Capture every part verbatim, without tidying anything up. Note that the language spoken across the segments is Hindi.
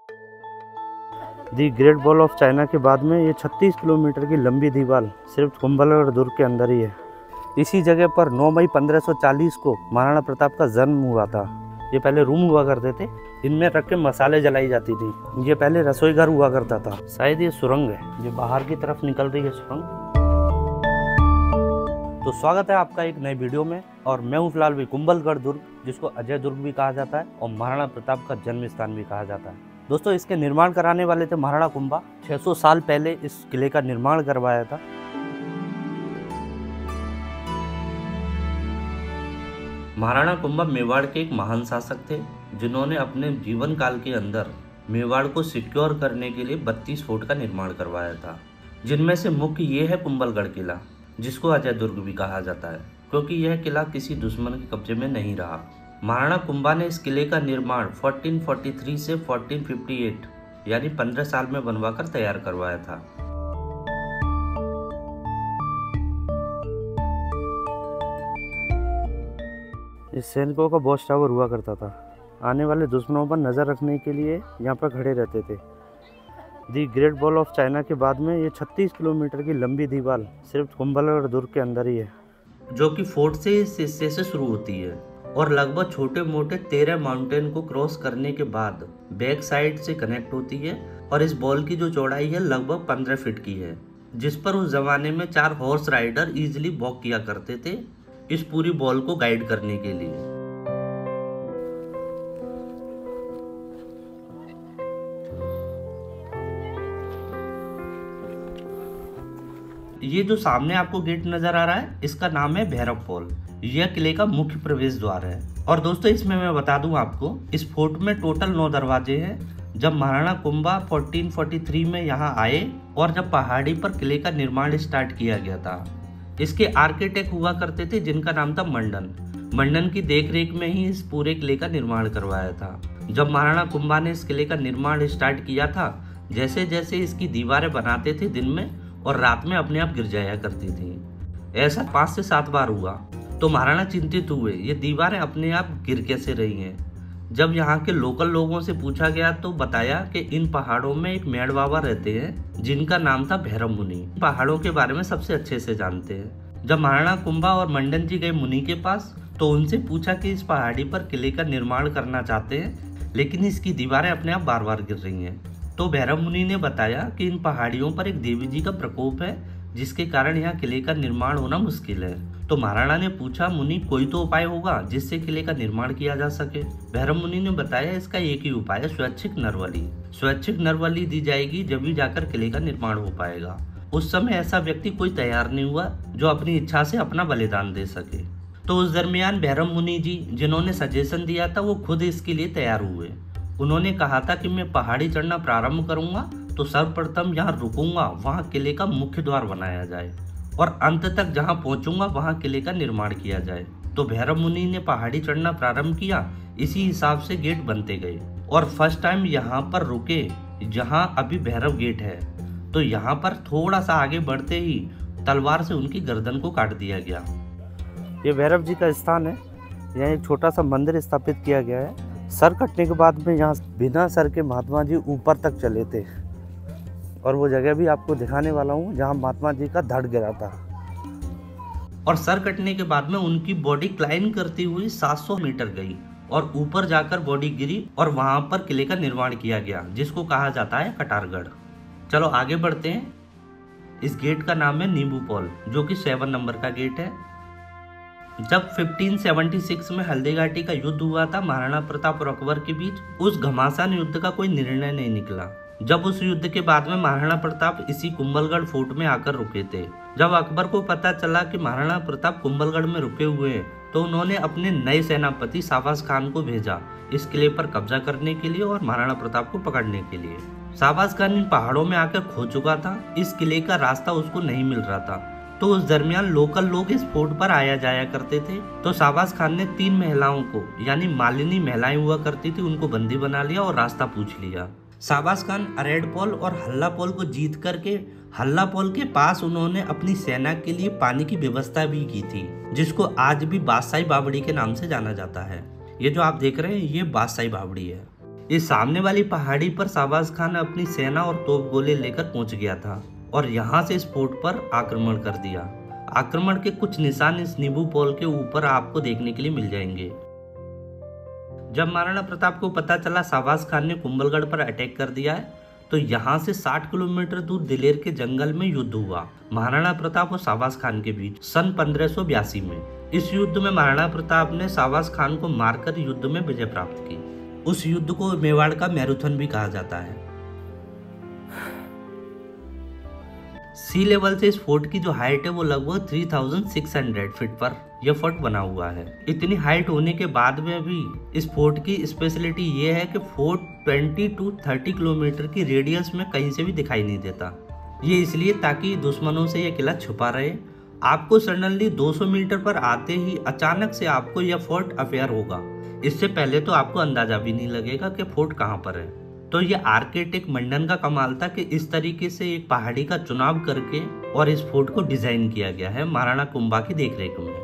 The great wall of China के बाद में ये छत्तीस किलोमीटर की लंबी दीवार सिर्फ कुंभलगढ़ दुर्ग के अंदर ही है। इसी जगह पर नौ मई पंद्रह सौ चालीस को महाराणा प्रताप का जन्म हुआ था। ये पहले रूम हुआ करते थे, इनमें रख के मसाले जलाई जाती थी। ये पहले रसोई घर हुआ करता था। शायद ये सुरंग है, ये बाहर की तरफ निकल रही है सुरंग। तो स्वागत है आपका एक नए वीडियो में, और मैं हूँ फिलहाल भी कुंभलगढ़ दुर्ग, जिसको अजय दुर्ग भी कहा जाता है और महाराणा प्रताप का जन्म स्थान भी कहा जाता है। दोस्तों, इसके निर्माण कराने वाले थे महाराणा कुंभा। छह सौ साल पहले इस किले का निर्माण करवाया था। महाराणा कुंभा मेवाड़ के एक महान शासक थे, जिन्होंने अपने जीवन काल के अंदर मेवाड़ को सिक्योर करने के लिए बत्तीस फोर्ट का निर्माण करवाया था, जिनमें से मुख्य ये है कुंभलगढ़ किला, जिसको अजय दुर्ग भी कहा जाता है, क्योंकि यह किला किसी दुश्मन के कब्जे में नहीं रहा। महाराणा कुंभा ने इस किले का निर्माण चौदह सौ तैंतालीस से चौदह सौ अट्ठावन यानी पंद्रह साल में बनवाकर तैयार करवाया था। इस सैनिकों का वॉच टावर हुआ करता था। आने वाले दुश्मनों पर नज़र रखने के लिए यहाँ पर खड़े रहते थे। The great wall of China के बाद में ये छत्तीस किलोमीटर की लंबी दीवार सिर्फ कुंभलगढ़ दुर्ग के अंदर ही है, जो कि फोर्ट से इस हिस्से से शुरू होती है और लगभग छोटे मोटे तेरह माउंटेन को क्रॉस करने के बाद बैक साइड से कनेक्ट होती है। और इस बॉल की जो चौड़ाई है लगभग पंद्रह फीट की है, जिस पर उस जमाने में चार हॉर्स राइडर इजीली वॉक किया करते थे इस पूरी बॉल को गाइड करने के लिए। ये जो सामने आपको गेट नजर आ रहा है, इसका नाम है भैरव फॉल। यह किले का मुख्य प्रवेश द्वार है। और दोस्तों, इसमें मैं बता दूं आपको, इस फोर्ट में टोटल नौ दरवाजे हैं। जब महाराणा कुंभा चौदह सौ तैंतालीस में यहाँ आए और जब पहाड़ी पर किले का निर्माण स्टार्ट किया गया था, इसके आर्किटेक्ट हुआ करते थे जिनका नाम था मंडन। मंडन की देखरेख में ही इस पूरे किले का निर्माण करवाया था। जब महाराणा कुंभा ने इस किले का निर्माण स्टार्ट किया था, जैसे जैसे इसकी दीवारें बनाते थे दिन में और रात में अपने आप गिर जाया करती थी। ऐसा पांच से सात बार हुआ। तो महाराणा चिंतित हुए, ये दीवारें अपने आप गिर कैसे रही हैं। जब यहाँ के लोकल लोगों से पूछा गया तो बताया कि इन पहाड़ों में एक मेड़ बाबा रहते हैं जिनका नाम था भैरव मुनि। पहाड़ों के बारे में सबसे अच्छे से जानते हैं। जब महाराणा कुंभा और मंडन जी गए मुनि के पास तो उनसे पूछा कि इस पहाड़ी पर किले का निर्माण करना चाहते हैं, लेकिन इसकी दीवारें अपने आप बार बार गिर रही हैं। तो भैरव मुनि ने बताया कि इन पहाड़ियों पर एक देवी जी का प्रकोप है, जिसके कारण यहाँ किले का निर्माण होना मुश्किल है। तो महाराणा ने पूछा, मुनि कोई तो उपाय होगा जिससे किले का निर्माण किया जा सके। भैरव मुनि ने बताया, इसका एक ही उपाय है, स्वैच्छिक नरबलि। स्वैच्छिक नरबलि दी जाएगी जब भी जाकर किले का निर्माण हो पाएगा। उस समय ऐसा व्यक्ति कोई तैयार नहीं हुआ जो अपनी इच्छा से अपना बलिदान दे सके। तो उस दरमियान भैरव मुनि जी, जिन्होंने सजेशन दिया था, वो खुद इसके लिए तैयार हुए। उन्होंने कहा था कि मैं पहाड़ी चढ़ना प्रारंभ करूंगा तो सर्वप्रथम जहाँ रुकूंगा वहाँ किले का मुख्य द्वार बनाया जाए और अंत तक जहाँ पहुँचूंगा वहाँ किले का निर्माण किया जाए। तो भैरव मुनि ने पहाड़ी चढ़ना प्रारंभ किया। इसी हिसाब से गेट बनते गए और फर्स्ट टाइम यहाँ पर रुके जहाँ अभी भैरव गेट है। तो यहाँ पर थोड़ा सा आगे बढ़ते ही तलवार से उनकी गर्दन को काट दिया गया। ये भैरव जी का स्थान है। यहाँ एक छोटा सा मंदिर स्थापित किया गया है। सर कटने के बाद में यहाँ बिना सर के महात्मा जी ऊपर तक चले थे, और वो जगह भी आपको दिखाने वाला हूँ जहाँ महात्मा जी का धड़ गिरा था। और सर कटने के बाद में उनकी बॉडी क्लाइंब करती हुई सात सौ मीटर गई और ऊपर जाकर बॉडी गिरी और वहां पर किले का निर्माण किया गया, जिसको कहा जाता है कटारगढ़। चलो आगे बढ़ते हैं। इस गेट का नाम है नींबू पॉल, जो कि सेवन नंबर का गेट है। जब पंद्रह सौ छिहत्तर में हल्दी घाटी का युद्ध हुआ था महाराणा प्रताप और अकबर के बीच, उस घमासान युद्ध का कोई निर्णय नहीं निकला। जब उस युद्ध के बाद में महाराणा प्रताप इसी कुंभलगढ़ फोर्ट में आकर रुके थे। जब अकबर को पता चला कि महाराणा प्रताप कुंभलगढ़ में रुके हुए हैं, तो उन्होंने अपने नए सेनापति शाहबाज खान को भेजा इस किले पर कब्जा करने के लिए और महाराणा प्रताप को पकड़ने के लिए। शाहबाज खान इन पहाड़ों में आकर खो चुका था। इस किले का रास्ता उसको नहीं मिल रहा था। तो उस दरमियान लोकल लोग इस फोर्ट पर आया जाया करते थे। तो शाहबाज खान ने तीन महिलाओं को, यानी मालिनी महिलाएं हुआ करती थी, उनको बंदी बना लिया और रास्ता पूछ लिया। शाहबाज खान अरेड पोल और हल्ला पोल को जीत करके हल्ला पोल के पास उन्होंने अपनी सेना के लिए पानी की व्यवस्था भी की थी, जिसको आज भी बादशाही बावड़ी के नाम से जाना जाता है। ये जो आप देख रहे हैं, ये बादशाही बावड़ी है। ये सामने वाली पहाड़ी पर शाहबाज खान अपनी सेना और तोप गोले लेकर पहुंच गया था और यहाँ से इस फोर्ट पर आक्रमण कर दिया। आक्रमण के कुछ निशान इस नींबू पोल के ऊपर आपको देखने के लिए मिल जाएंगे। जब महाराणा प्रताप को पता चला शाहबाज खान ने कुंभलगढ़ पर अटैक कर दिया है, तो यहाँ से साठ किलोमीटर दूर दिलेर के जंगल में युद्ध हुआ महाराणा प्रताप और शाहबाज खान के बीच सन पंद्रह सौ बयासी में। इस युद्ध में महाराणा प्रताप ने शाहबाज खान को मारकर युद्ध में विजय प्राप्त की। उस युद्ध को मेवाड़ का मैराथन भी कहा जाता है। सी लेवल से इस फोर्ट की जो हाइट है वो लगभग तीन हज़ार छह सौ फीट पर यह फोर्ट बना हुआ है। इतनी हाइट होने के बाद में भी इस फोर्ट की स्पेशलिटी ये है कि फोर्ट बीस टू तीस किलोमीटर की रेडियस में कहीं से भी दिखाई नहीं देता। ये इसलिए ताकि दुश्मनों से यह किला छुपा रहे। आपको सडनली दो सौ मीटर पर आते ही अचानक से आपको यह फोर्ट अफेयर होगा। इससे पहले तो आपको अंदाजा भी नहीं लगेगा कि फोर्ट कहाँ पर है। तो ये आर्किटेक्ट मंडन का कमाल था कि इस तरीके से एक पहाड़ी का चुनाव करके और इस फोर्ट को डिजाइन किया गया है महाराणा कुंभा की देखरेख में।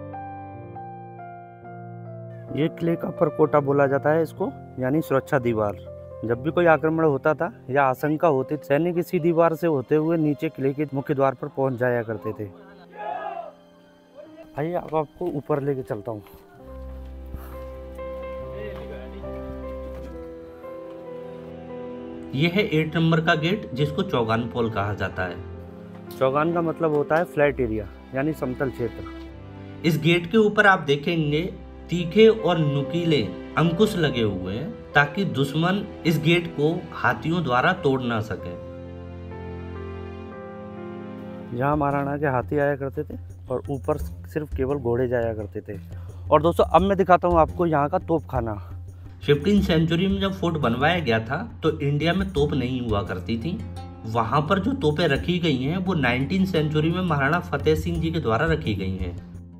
ये किले का परकोटा बोला जाता है इसको, यानी सुरक्षा दीवार। जब भी कोई आक्रमण होता था या आशंका होती, सैनिक इसी दीवार से होते हुए नीचे किले के मुख्य द्वार पर पहुंच जाया करते थे। आइए अब आपको ऊपर लेके चलता हूँ। यह है एट नंबर का गेट, जिसको चौगान पोल कहा जाता है। चौगान का मतलब होता है फ्लैट एरिया, यानी समतल क्षेत्र। इस गेट के ऊपर आप देखेंगे तीखे और नुकीले अंकुश लगे हुए हैं, ताकि दुश्मन इस गेट को हाथियों द्वारा तोड़ ना सके। यहाँ महाराणा के हाथी आया करते थे और ऊपर सिर्फ केवल घोड़े जाया करते थे। और दोस्तों अब मैं दिखाता हूँ आपको यहाँ का तोपखाना। फिफ्टीन सेंचुरी में जब फोर्ट बनवाया गया था तो इंडिया में तोप नहीं हुआ करती थी। वहां पर जो तोपें रखी गई हैं वो नाइनटीन सेंचुरी में महाराणा फतेह सिंह जी के द्वारा रखी गई हैं।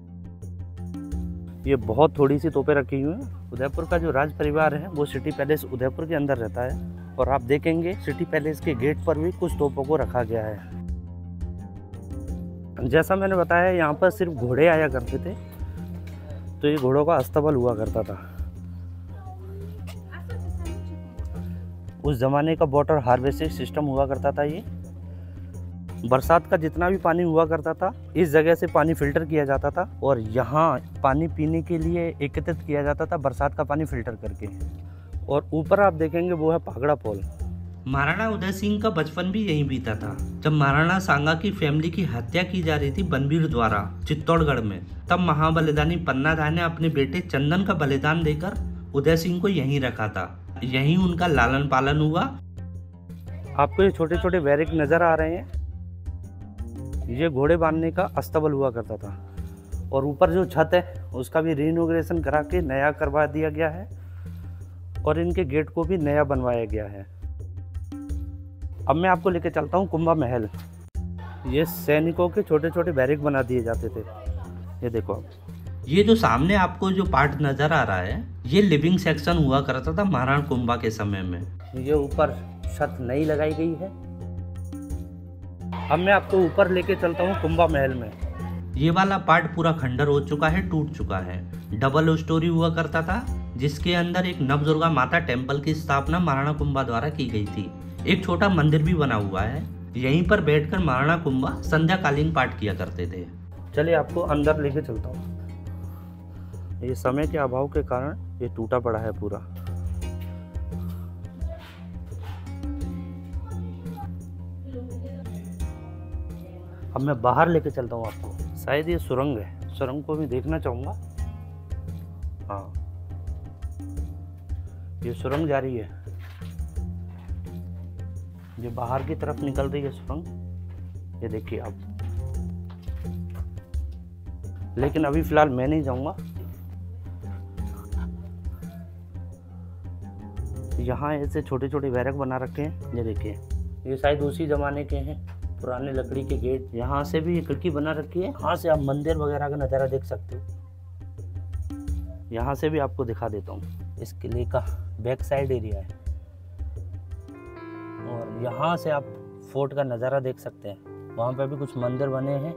ये बहुत थोड़ी सी तोपें रखी हुई हैं। उदयपुर का जो राज परिवार है वो सिटी पैलेस उदयपुर के अंदर रहता है और आप देखेंगे सिटी पैलेस के गेट पर भी कुछ तोपों को रखा गया है। जैसा मैंने बताया यहाँ पर सिर्फ घोड़े आया करते थे, तो ये घोड़ों का अस्तबल हुआ करता था। उस जमाने का वाटर हार्वेस्टिंग सिस्टम हुआ करता था। ये बरसात का जितना भी पानी हुआ करता था इस जगह से पानी फिल्टर किया जाता था और यहाँ पानी पीने के लिए एकत्रित किया जाता था, बरसात का पानी फिल्टर करके। और ऊपर आप देखेंगे वो है पागड़ा पोल। महाराणा उदय सिंह का बचपन भी यहीं बीता था। जब महाराणा सांगा की फैमिली की हत्या की जा रही थी बनबीर द्वारा चित्तौड़गढ़ में, तब महाबलिदानी पन्ना दा ने अपने बेटे चंदन का बलिदान देकर उदय सिंह को यहीं रखा था। यहीं उनका लालन पालन हुआ। आपको ये छोटे छोटे बैरिक नजर आ रहे हैं, ये घोड़े बांधने का अस्तबल हुआ करता था। और ऊपर जो छत है उसका भी रीइनॉग्रेशन करा के नया करवा दिया गया है और इनके गेट को भी नया बनवाया गया है। अब मैं आपको लेके चलता हूँ कुंभा महल। ये सैनिकों के छोटे छोटे बैरिक बना दिए जाते थे। ये देखो आप, ये जो सामने आपको जो पार्ट नजर आ रहा है ये लिविंग सेक्शन हुआ करता था महाराणा कुंभा के समय में। ये ऊपर छत नई लगाई गई है। अब मैं आपको ऊपर लेके चलता हूँ कुंभा महल में। ये वाला पार्ट पूरा खंडर हो चुका है, टूट चुका है। डबल स्टोरी हुआ करता था जिसके अंदर एक नवदुर्गा माता टेम्पल की स्थापना महाराणा कुंभा द्वारा की गई थी। एक छोटा मंदिर भी बना हुआ है। यहीं पर बैठकर महाराणा कुंभा संध्याकालीन पाठ किया करते थे। चलिए आपको अंदर लेके चलता हूँ। ये समय के अभाव के कारण ये टूटा पड़ा है पूरा। अब मैं बाहर लेके चलता हूँ आपको। शायद ये सुरंग है, सुरंग को मैं देखना चाहूँगा। हाँ, ये सुरंग जा रही है, ये बाहर की तरफ निकल रही है सुरंग। ये देखिए आप। लेकिन अभी फिलहाल मैं नहीं जाऊँगा। यहाँ ऐसे छोटे छोटे बैरक बना रखे हैं। ये देखिए, ये शायद उसी जमाने के हैं, पुराने लकड़ी के गेट। यहाँ से भी खिड़की बना रखी है, यहाँ से आप मंदिर वगैरह का नज़ारा देख सकते हो। यहाँ से भी आपको दिखा देता हूँ। इस किले का बैक साइड एरिया है और यहाँ से आप फोर्ट का नज़ारा देख सकते हैं। वहाँ पे भी कुछ मंदिर बने हैं।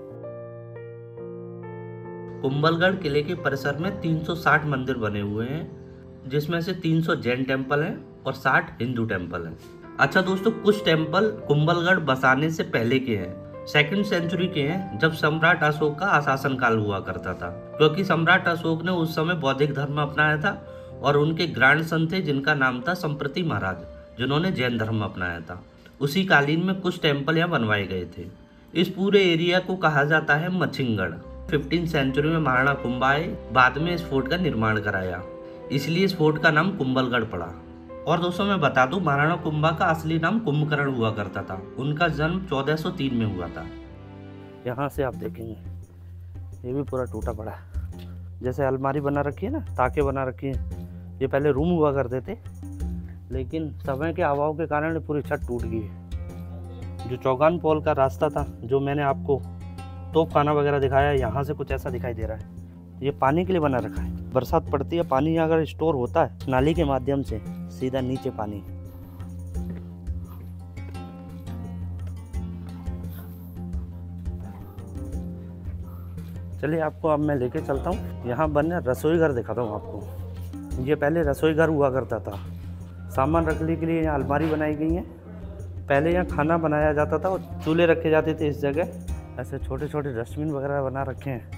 कुंभलगढ़ किले के परिसर में तीन सौ साठ मंदिर बने हुए हैं, जिसमें से तीन सौ जैन टेम्पल हैं और साठ हिंदू टेम्पल हैं। अच्छा दोस्तों, कुछ टेम्पल कुंभलगढ़ बसाने से पहले के हैं, सेकंड सेंचुरी के हैं, जब सम्राट अशोक का आशासन काल हुआ करता था, क्योंकि सम्राट अशोक ने उस समय बौद्धिक धर्म अपनाया था और उनके ग्रैंड सन थे जिनका नाम था संप्रति महाराज, जिन्होंने जैन धर्म अपनाया था। उसी कालीन में कुछ टेम्पल यहाँ बनवाए गए थे। इस पूरे एरिया को कहा जाता है मच्छिंगढ़। फिफ्टीन सेंचुरी में महाराणा कुंभा आए, बाद में इस फोर्ट का निर्माण कराया, इसलिए इस फोर्ट का नाम कुंभलगढ़ पड़ा। और दोस्तों मैं बता दूं, महाराणा कुंभा का असली नाम कुंभकर्ण हुआ करता था। उनका जन्म चौदह सौ तीन में हुआ था। यहाँ से आप देखेंगे ये भी पूरा टूटा पड़ा है, जैसे अलमारी बना रखी है ना, ताके बना रखी है, ये पहले रूम हुआ करते थे, लेकिन समय के अभाव के कारण पूरी छत टूट गई है। जो चौगान पोल का रास्ता था, जो मैंने आपको तोप खाना वगैरह दिखाया, यहाँ से कुछ ऐसा दिखाई दे रहा है। ये पानी के लिए बना रखा है, बरसात पड़ती है, पानी अगर स्टोर होता है नाली के माध्यम से सीधा नीचे पानी। चलिए आपको अब मैं लेके चलता हूँ, यहाँ बने रसोई घर दिखाता हूँ आपको। ये पहले रसोई घर हुआ करता था, सामान रखने के लिए यहाँ अलमारी बनाई गई है। पहले यहाँ खाना बनाया जाता था और चूल्हे रखे जाते थे इस जगह। ऐसे छोटे छोटे डस्टबिन वगैरह बना रखे हैं।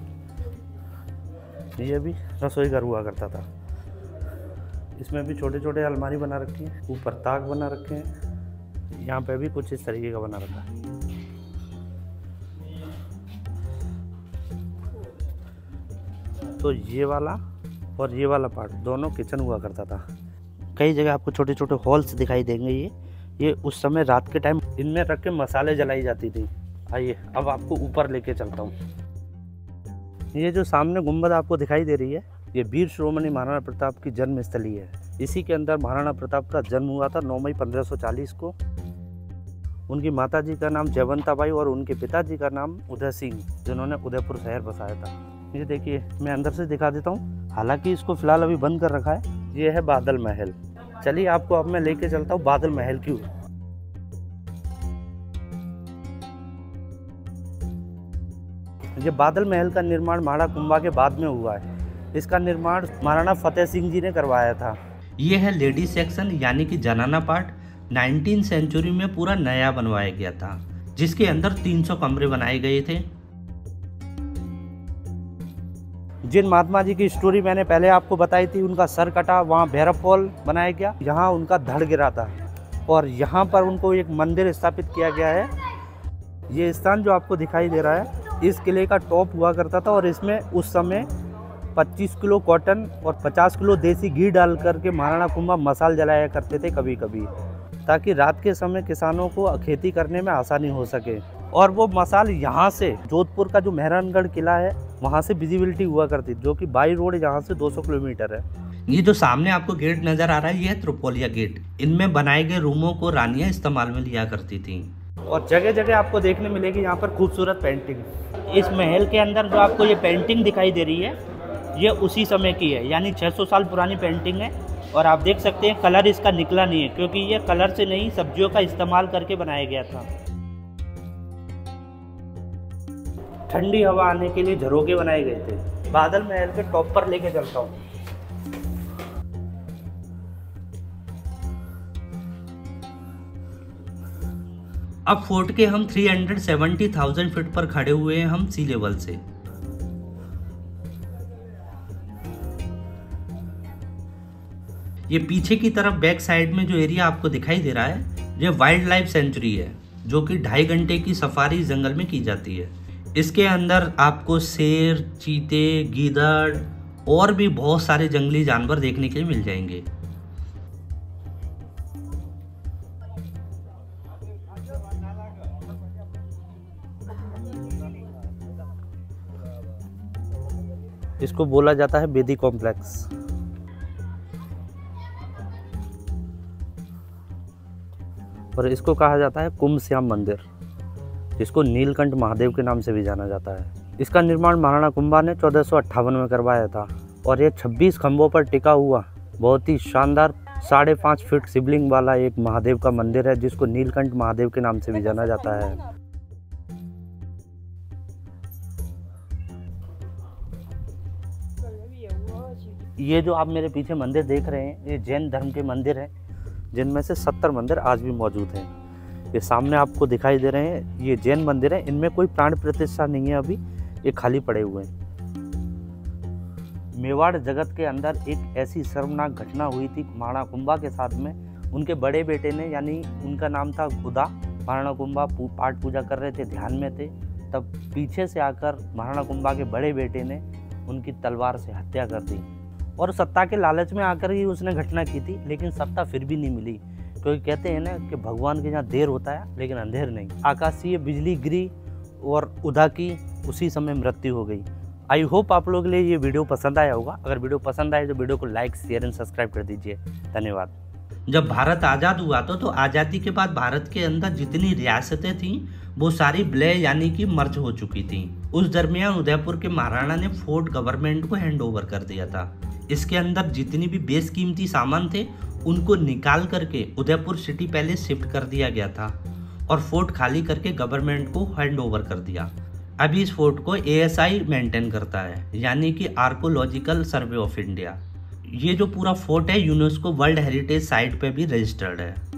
ये भी रसोई घर हुआ करता था, इसमें भी छोटे छोटे अलमारी बना रखी है, ऊपर ताक बना रखे हैं। यहाँ पे भी कुछ इस तरीके का बना रखा है। तो ये वाला और ये वाला पार्ट दोनों किचन हुआ करता था। कई जगह आपको छोटे छोटे हॉल्स दिखाई देंगे। ये ये उस समय रात के टाइम इनमें रख के मसाले जलाई जाती थी। आइए अब आपको ऊपर लेके चलता हूँ। ये जो सामने गुंबद आपको दिखाई दे रही है, ये वीर शिरोमणि महाराणा प्रताप की जन्म स्थली है। इसी के अंदर महाराणा प्रताप का जन्म हुआ था नौ मई पंद्रह सौ चालीस को। उनकी माताजी का नाम जयवंताबाई और उनके पिताजी का नाम उदय सिंह, जिन्होंने उदयपुर शहर बसाया था। ये देखिए, मैं अंदर से दिखा देता हूँ, हालांकि इसको फिलहाल अभी बंद कर रखा है। ये है बादल महल। चलिए आपको अब मैं लेके चलता हूँ बादल महल की ओर। ये बादल महल का निर्माण महाराणा कुंभा के बाद में हुआ है। इसका निर्माण महाराणा फतेह सिंह जी ने करवाया था। ये है लेडी सेक्शन, यानी कि जनाना पार्ट। नाइनटीन सेंचुरी में पूरा नया बनवाया गया था, जिसके अंदर तीन सौ कमरे बनाए गए थे। जिन महात्मा जी की स्टोरी मैंने पहले आपको बताई थी, उनका सर कटा, वहाँ भैरव फॉल बनाया गया, यहाँ उनका धड़ गिरा था और यहाँ पर उनको एक मंदिर स्थापित किया गया है। ये स्थान जो आपको दिखाई दे रहा है, इस किले का टॉप हुआ करता था और इसमें उस समय पच्चीस किलो कॉटन और पचास किलो देसी घी डाल करके महाराणा कुंभा मसाल जलाया करते थे कभी कभी, ताकि रात के समय किसानों को खेती करने में आसानी हो सके। और वो मसाल यहाँ से जोधपुर का जो मेहरानगढ़ किला है, वहाँ से विजिबिलिटी हुआ करती, जो कि बाई रोड यहाँ से दो सौ किलोमीटर है। ये जो सामने आपको गेट नजर आ रहा है, ये है त्रिपोलिया गेट। इनमें बनाए गए रूमों को रानियां इस्तेमाल में लिया करती थी। और जगह जगह आपको देखने मिलेगी यहाँ पर खूबसूरत पेंटिंग। इस महल के अंदर जो आपको ये पेंटिंग दिखाई दे रही है, ये उसी समय की है, यानी छह सौ साल पुरानी पेंटिंग है। और आप देख सकते हैं कलर इसका निकला नहीं है, क्योंकि ये कलर से नहीं सब्जियों का इस्तेमाल करके बनाया गया था। ठंडी हवा आने के लिए झरोखे बनाए गए थे। बादल महल के टॉप पर लेके चलता हूँ। अब फोर्ट के हम तीन सौ सत्तर हज़ार फीट पर खड़े हुए हैं, हम सी लेवल से। ये पीछे की तरफ बैक साइड में जो एरिया आपको दिखाई दे रहा है, ये वाइल्ड लाइफ सेंचुरी है, जो कि ढाई घंटे की सफारी जंगल में की जाती है। इसके अंदर आपको शेर, चीते, गीदड़ और भी बहुत सारे जंगली जानवर देखने के लिए मिल जाएंगे। इसको बोला जाता है बेदी कॉम्प्लेक्स। और इसको कहा जाता है कुंभ श्याम मंदिर, जिसको नीलकंठ महादेव के नाम से भी जाना जाता है। इसका निर्माण महाराणा कुंभा ने चौदह सौ अट्ठावन में करवाया था और ये छब्बीस खंभों पर टिका हुआ बहुत ही शानदार साढ़े पाँच फीट शिवलिंग वाला एक महादेव का मंदिर है, जिसको नीलकंठ महादेव के नाम से भी जाना जाता है। ये जो आप मेरे पीछे मंदिर देख रहे हैं, ये जैन धर्म के मंदिर हैं, जिनमें से सत्तर मंदिर आज भी मौजूद हैं। ये सामने आपको दिखाई दे रहे हैं, ये जैन मंदिर हैं। इनमें कोई प्राण प्रतिष्ठा नहीं है अभी, ये खाली पड़े हुए हैं। मेवाड़ जगत के अंदर एक ऐसी शर्मनाक घटना हुई थी महाराणा कुंभा के साथ में। उनके बड़े बेटे ने, यानी उनका नाम था गुदा, महाराणा कुंभा पाठ पूजा कर रहे थे, ध्यान में थे, तब पीछे से आकर महाराणा कुंभा के बड़े बेटे ने उनकी तलवार से हत्या कर दी। और सत्ता के लालच में आकर ही उसने घटना की थी, लेकिन सत्ता फिर भी नहीं मिली, क्योंकि कहते हैं ना कि भगवान के यहाँ देर होता है लेकिन अंधेर नहीं। आकाशीय बिजली गिरी और उदा की उसी समय मृत्यु हो गई। आई होप आप लोगों के लिए ये वीडियो पसंद आया होगा। अगर वीडियो पसंद आए तो वीडियो को लाइक, शेयर एंड सब्सक्राइब कर दीजिए। धन्यवाद। जब भारत आज़ाद हुआ था तो आज़ादी के बाद भारत के अंदर जितनी रियासतें थीं वो सारी विलय यानी कि मर्ज हो चुकी थीं। उस दरमियान उदयपुर के महाराणा ने फोर्ट गवर्नमेंट को हैंड ओवर कर दिया था। इसके अंदर जितनी भी बेशकीमती सामान थे उनको निकाल करके उदयपुर सिटी पहले शिफ्ट कर दिया गया था और फोर्ट खाली करके गवर्नमेंट को हैंड ओवर कर दिया। अभी इस फोर्ट को ए एस आई मेंटेन करता है, यानी कि आर्कोलॉजिकल सर्वे ऑफ इंडिया। ये जो पूरा फोर्ट है यूनेस्को वर्ल्ड हेरिटेज साइट पे भी रजिस्टर्ड है।